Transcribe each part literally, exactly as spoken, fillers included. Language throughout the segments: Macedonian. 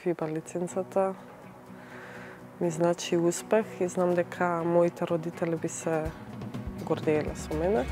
фиба лиценцата ми значи успех и знам дека моите родители би се гордееле со мене.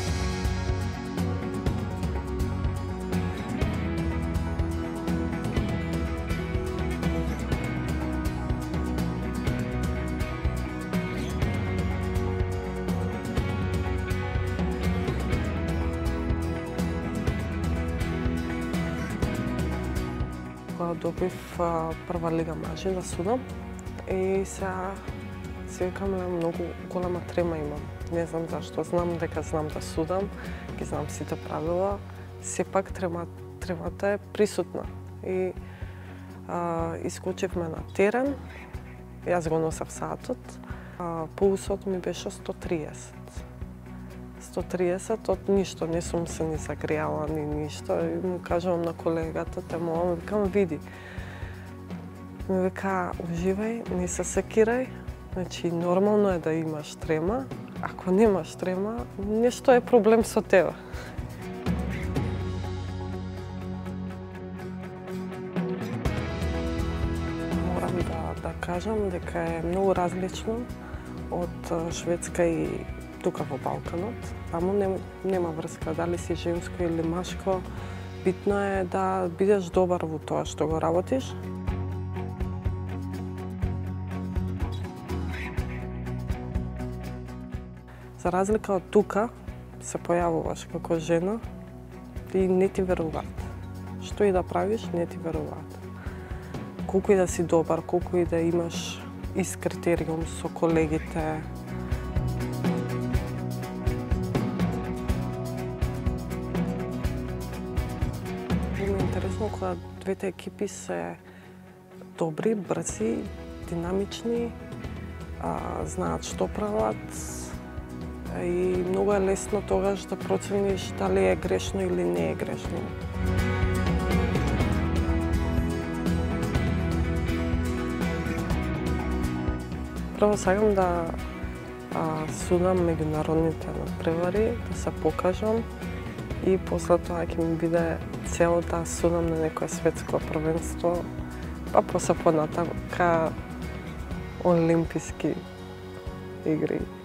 Кога добив прва лига мажи да судам и сега си викам многу голема трема имам. Не знам зашто, знам дека знам да судам, ги знам сите правила, сепак трема, тремата е присутна. И а, искочивме на терен, јас го носев саатот, а, пулсот ми беше сто триесет. сто триесет, од ништо, не сум се ни загреала, ни ништо. И му кажувам на колегата, те молам, викам, види. Ми вика, уживај, не се секирај, значи нормално е да имаш трема, ако немаш трема, нешто е проблем со тебе. Морам да, да кажам дека е многу различно од Шведска и тука во Балканот. Таму нем, нема врска дали си женско или машко. Битно е да бидеш добар во тоа што го работиш. За разлика од тука, се појавуваш како жена и не ти веруваат. Што и да правиш, не ти веруваат. Колку и да си добар, колку и да имаш ист критериум со колегите, интересно кога двете екипи се добри, брзи, динамични, а, знаат што прават и многу е лесно тогаш да процениш дали е грешно или не е грешно. Прво сакам да а, судам меѓународните надпревари, да се покажам и после тоа ќе ми биде цел да судам на некое светско првенство, па после понатаму ка олимписки игри.